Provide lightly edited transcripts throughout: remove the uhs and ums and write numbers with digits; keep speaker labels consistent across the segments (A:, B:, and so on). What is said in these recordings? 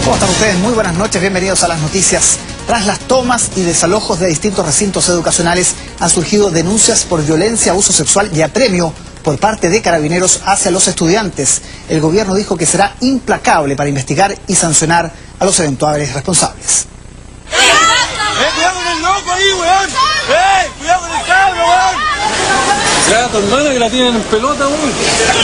A: ¿Cómo están ustedes? Muy buenas noches, bienvenidos a las noticias. Tras las tomas y desalojos de distintos recintos educacionales, han surgido denuncias por violencia, abuso sexual y apremio por parte de carabineros hacia los estudiantes. El gobierno dijo que será implacable para investigar y sancionar a los eventuales responsables.
B: ¡Cuidado con el loco ahí, weón! ¡Cuidado con el cabro, weón!
C: Ya, tu hermana que la tienen en pelota, weón.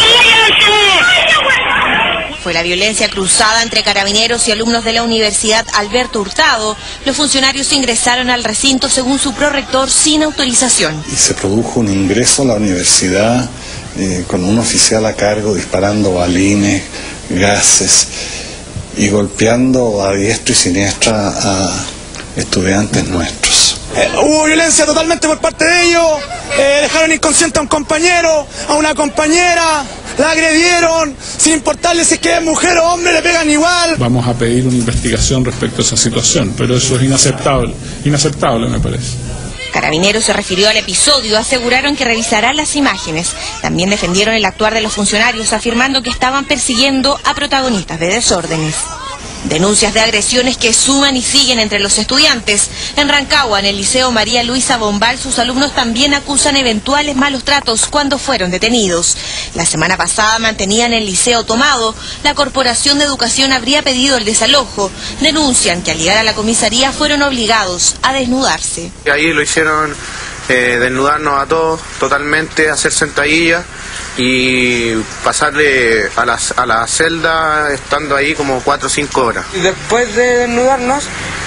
D: Fue la violencia cruzada entre carabineros y alumnos de la Universidad Alberto Hurtado. Los funcionarios ingresaron al recinto según su prorector sin autorización.
E: Y se produjo un ingreso a la universidad con un oficial a cargo disparando balines, gases y golpeando a diestra y siniestra a estudiantes nuestros.
B: Hubo violencia totalmente por parte de ellos, dejaron inconsciente a un compañero, a una compañera, la agredieron, sin importarle si es que es mujer o hombre, le pegan igual.
F: Vamos a pedir una investigación respecto a esa situación, pero eso es inaceptable me parece.
D: Carabineros se refirió al episodio, aseguraron que revisarán las imágenes. También defendieron el actuar de los funcionarios, afirmando que estaban persiguiendo a protagonistas de desórdenes. Denuncias de agresiones que suman y siguen entre los estudiantes. En Rancagua, en el Liceo María Luisa Bombal, sus alumnos también acusan eventuales malos tratos cuando fueron detenidos. La semana pasada mantenían el liceo tomado. La Corporación de Educación habría pedido el desalojo. Denuncian que al llegar a la comisaría fueron obligados a desnudarse.
G: Ahí lo hicieron desnudarnos a todos totalmente, hacer sentadillas y pasarle a la celda estando ahí como 4 o 5 horas.
H: Y después de desnudarnos,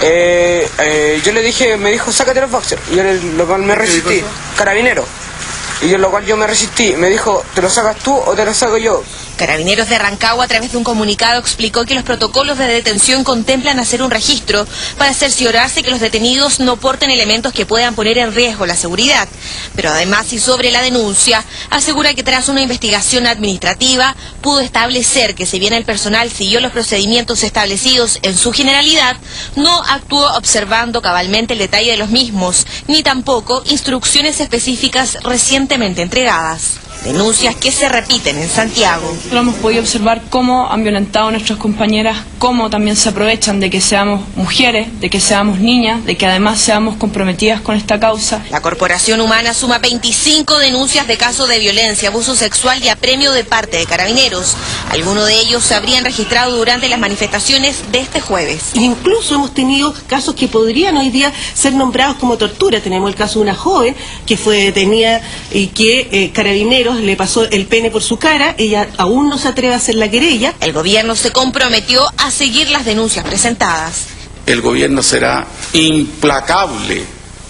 H: yo le dije, me dijo, sácate los boxers. Y yo lo cual me resistí, carabinero. Y yo lo cual yo me resistí, me dijo, ¿te lo sacas tú o te lo saco yo?
D: Carabineros de Rancagua, a través de un comunicado, explicó que los protocolos de detención contemplan hacer un registro para cerciorarse que los detenidos no porten elementos que puedan poner en riesgo la seguridad. Pero además, y sobre la denuncia, asegura que tras una investigación administrativa pudo establecer que si bien el personal siguió los procedimientos establecidos en su generalidad, no actuó observando cabalmente el detalle de los mismos, ni tampoco instrucciones específicas recientemente entregadas. Denuncias que se repiten en Santiago.
I: Lo hemos podido observar cómo han violentado a nuestras compañeras, cómo también se aprovechan de que seamos mujeres, de que seamos niñas, de que además seamos comprometidas con esta causa.
D: La Corporación Humana suma 25 denuncias de casos de violencia, abuso sexual y apremio de parte de carabineros. Algunos de ellos se habrían registrado durante las manifestaciones de este jueves.
J: Incluso hemos tenido casos que podrían hoy día ser nombrados como tortura. Tenemos el caso de una joven que fue detenida y que carabineros le pasó el pene por su cara, ella aún no se atreve a hacer la querella.
D: El gobierno se comprometió a seguir las denuncias presentadas.
K: El gobierno será implacable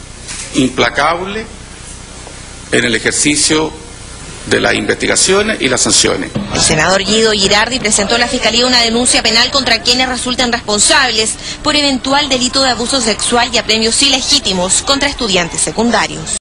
K: en el ejercicio de las investigaciones y las sanciones.
D: El senador Guido Girardi presentó a la Fiscalía una denuncia penal contra quienes resulten responsables por eventual delito de abuso sexual y apremios ilegítimos contra estudiantes secundarios.